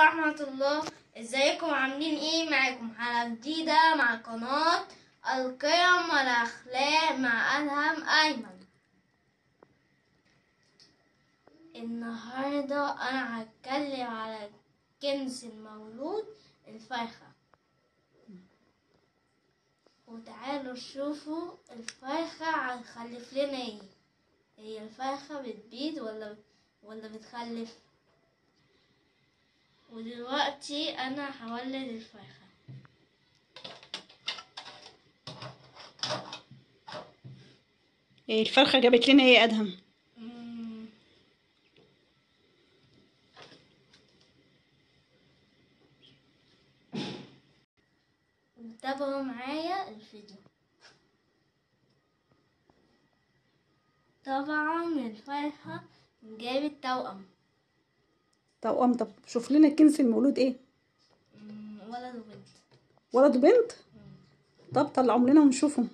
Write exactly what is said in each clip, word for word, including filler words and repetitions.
ورحمة الله. ازيكم عاملين ايه؟ معاكم حلقة جديدة مع قناة القيم والأخلاق مع أدهم أيمن. النهاردة أنا هتكلم على كنز المولود، الفرخة. وتعالوا شوفوا الفرخة هتخلف لنا ايه. هي الفرخة بتبيض ولا ولا بتخلف؟ ودلوقتي انا هولد الفرخة. ايه الفرخة جابت لنا ايه يا ادهم؟ مم. تابعوا معايا الفيديو. طبعا الفرخة جابت توأم. توأم؟ طب شوف لنا كنز المولود ايه؟ مم، ولد وبنت. ولد وبنت؟ مم. طب طلعهم لنا ونشوفهم.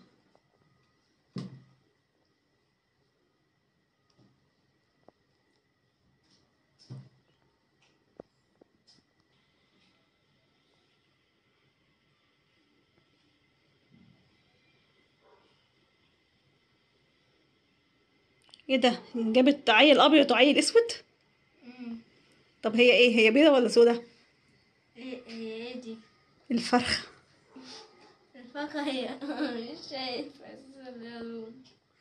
ايه ده؟ جابت عيل ابيض وعيل اسود؟ مم. طب هي ايه؟ هي بيضة ولا سودة؟ ايه ايه دي؟ الفرخة. الفرخة هي مش شايف بس.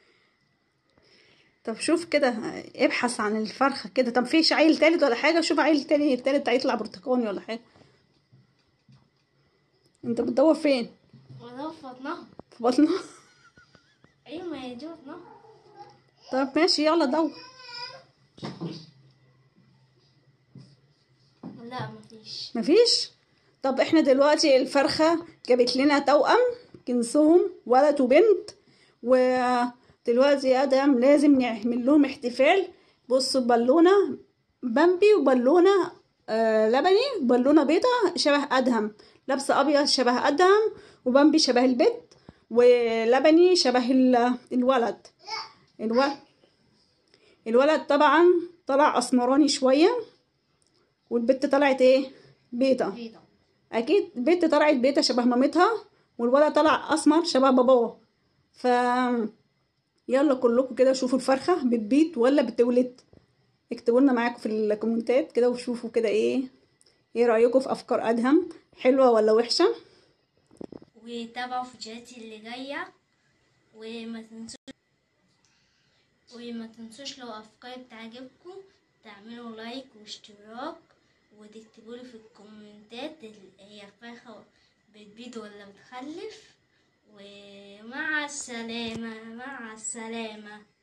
طب شوف كده، ابحث عن الفرخة كده. طب فيش عيل تالت ولا حاجة؟ شوف عيل تاني تالت هيطلع برتقاني ولا حاجة. انت بتدور فين؟ ولو في بطنها. في بطنها؟ ايوه ما هي دي بطنها. طب ماشي، يلا دور. لا مفيش. مفيش؟ طب احنا دلوقتي الفرخة جابت لنا توأم، كنسهم ولد وبنت. ودلوقتي يا ادم لازم نعمل لهم احتفال. بصوا، بالونة بامبي وبالونة آه لبني، بالونة بيضة شبه ادهم، لابسة ابيض شبه ادهم، وبامبي شبه البنت، ولبني شبه الولد. الولد الولد طبعا طلع اسمراني شوية، والبنت طلعت ايه؟ بيضة. بيضة. اكيد البنت طلعت بيضة شبه مامتها، والولد طلع اسمر شبه باباه. ف يلا كلكم كده شوفوا الفرخة بتبيض ولا بتولد. اكتبوا لنا معاكم في الكومنتات كده وشوفوا كده ايه ايه رأيكم في افكار ادهم، حلوة ولا وحشة. وتابعوا فيديوهاتي اللي جاية، وما تنسوش وما تنسوش لو افكاري بتعجبكم تعملوا لايك واشتراك، وتكتبولي في الكومنتات هي الفرخة بتبيض ولا بتخلف. ومع السلامة مع السلامة.